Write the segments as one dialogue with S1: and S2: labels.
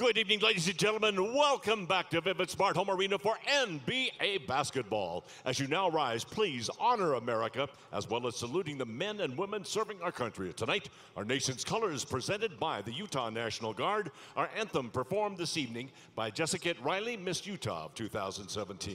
S1: Good evening, ladies and gentlemen. Welcome back to Vivint Smart Home Arena for NBA basketball. As you now rise, please honor America, as well as saluting the men and women serving our country. Tonight, our nation's colors presented by the Utah National Guard. Our anthem performed this evening by JessiKate Riley, Miss Utah of 2017.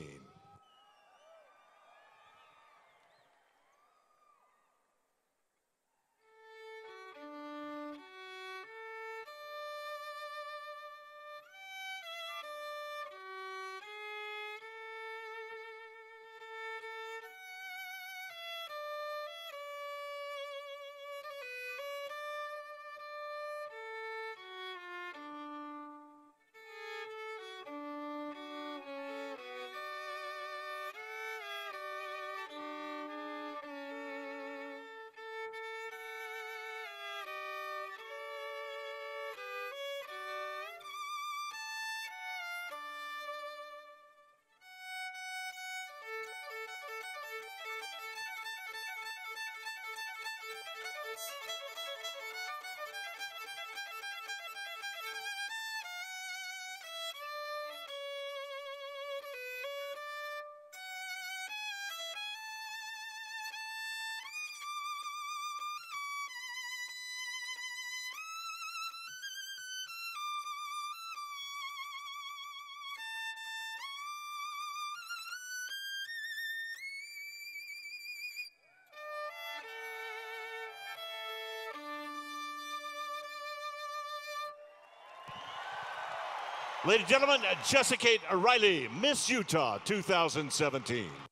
S1: Ladies and gentlemen, JessiKate Riley, Miss Utah 2017.